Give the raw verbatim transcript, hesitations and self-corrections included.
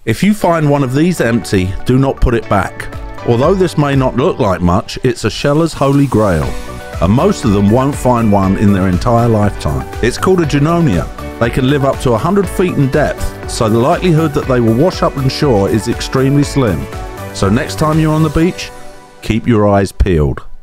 If you find one of these empty, do not put it back. Although this may not look like much, it's a sheller's holy grail, and most of them won't find one in their entire lifetime. It's called a Junonia. They can live up to one hundred feet in depth, so the likelihood that they will wash up on shore is extremely slim. So next time you're on the beach, keep your eyes peeled.